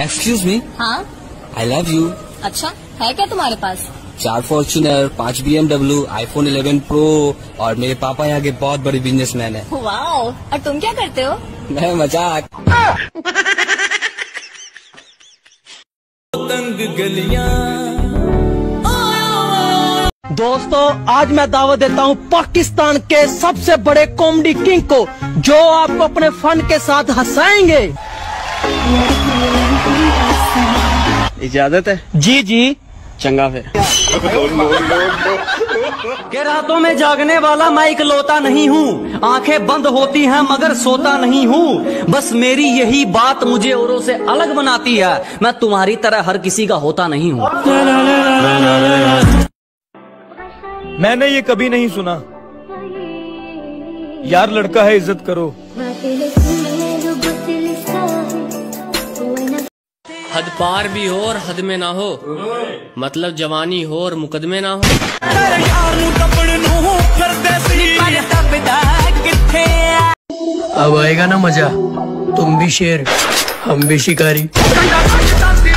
Excuse me. हाँ, I love you. अच्छा है क्या तुम्हारे पास? 4 फॉर्च्यूनर, 5 BMW, iPhone 11 Pro और मेरे पापा यहाँ के बहुत बड़े बिजनेसमैन है। वाओ, और तुम क्या करते हो? मैं मजाक। तंग गलियां। दोस्तों, आज मैं दावत देता हूँ पाकिस्तान के सबसे बड़े कॉमेडी किंग को, जो आपको अपने फन के साथ हंसाएंगे। इजाजत है? जी जी, चंगा फिर। के रातों में जागने वाला मैं इकलौता नहीं हूँ, आंखें बंद होती हैं मगर सोता नहीं हूँ। बस मेरी यही बात मुझे औरों से अलग बनाती है, मैं तुम्हारी तरह हर किसी का होता नहीं हूँ। मैंने ये कभी नहीं सुना। यार लड़का है, इज्जत करो। हद पार भी हो और हद में ना हो, मतलब जवानी हो और मुकदमे ना हो। अब आएगा ना मजा, तुम भी शेर हम भी शिकारी।